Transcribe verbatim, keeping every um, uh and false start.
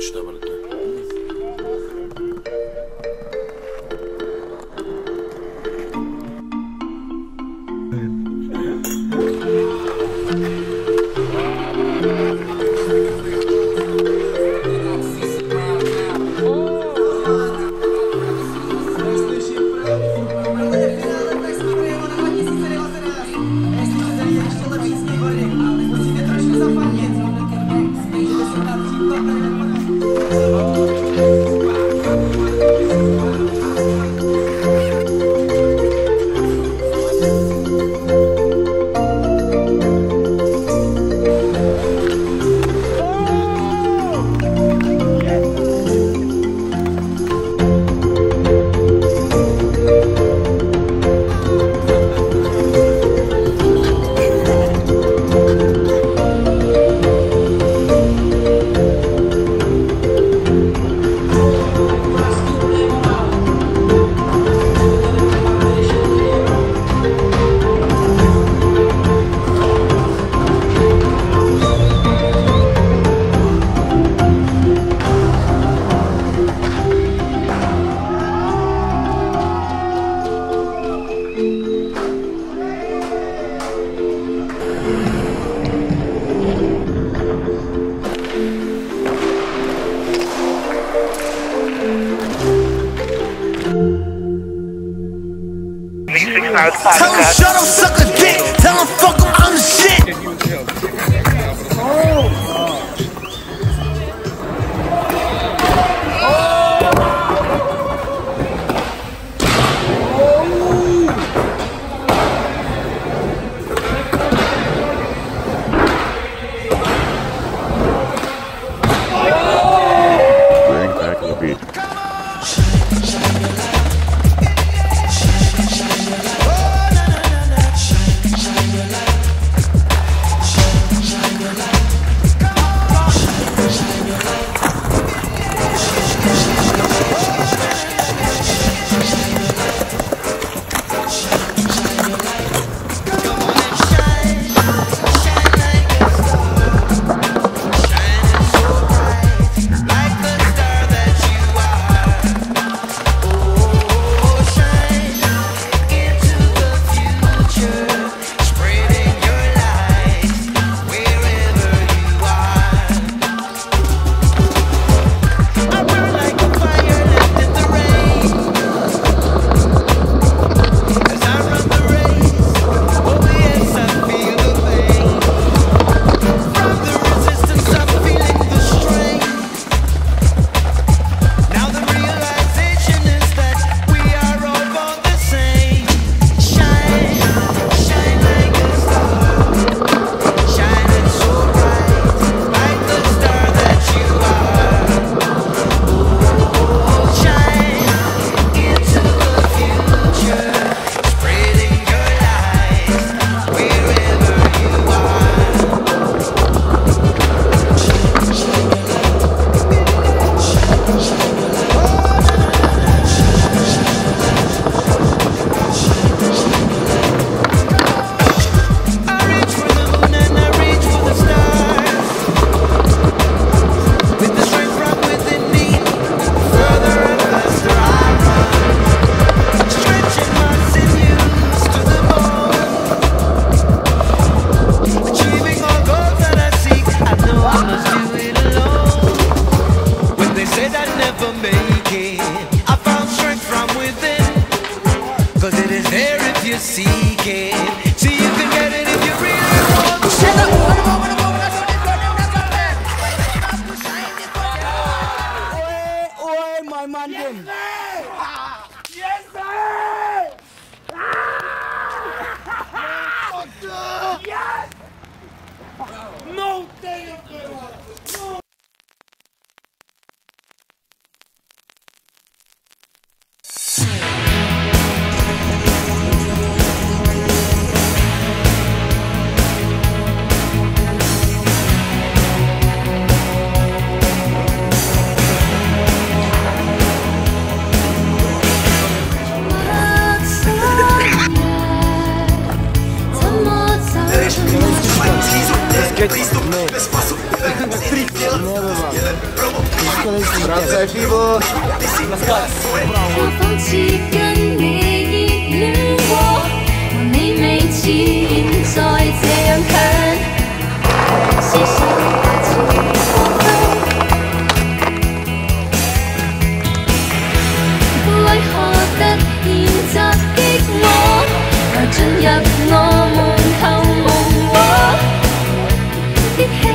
Точно обратно. Tell him shut up, suck a dick. Tell him fuck him, I'm the shit. Bring back the beat. No, damn, no. Grazie Fibo. 我放弃跟你依恋过，我你没起现在这样近，是谁把情过分？为何突然袭击我，來進入我門後夢話的氣？